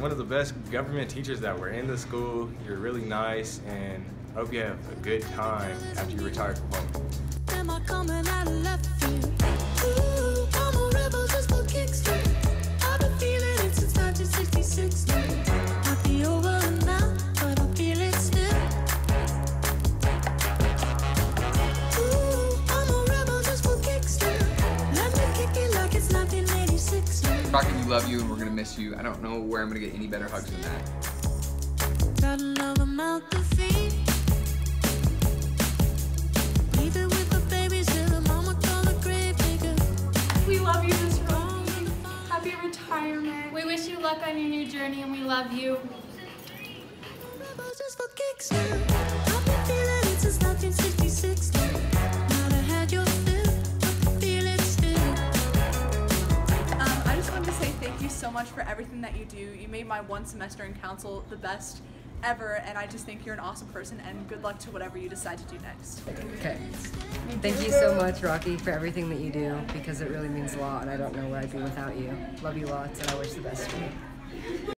one of the best government teachers that were in the school. You're really nice, and I hope you have a good time after you retire from home. Am I coming out of left field? Ooh, I'm a rebel just for kicks. I've been feeling it since 1966. Might be over now, but I feel it still. Ooh, I'm a rebel just for kicks. Let me kick it like it's 1986. Rocky, we love you and we're gonna miss you. I don't know where I'm gonna get any better hugs than that. Got another mouth to feed. Even with the babies, still mama call a grave digger. We love you, Miss Rocky. Happy retirement. We wish you luck on your new journey, and we love you. Rebels just for kicks. I've been feeling it since 1966. Might have had your fill, but feel it still. I just wanted to say thank you so much for everything that you do. You made my one semester in council the best ever, and I just think you're an awesome person, and good luck to whatever you decide to do next. Okay. Thank you so much, Rocky, for everything that you do, because it really means a lot, and I don't know where I'd be without you. Love you lots, and I wish the best for you.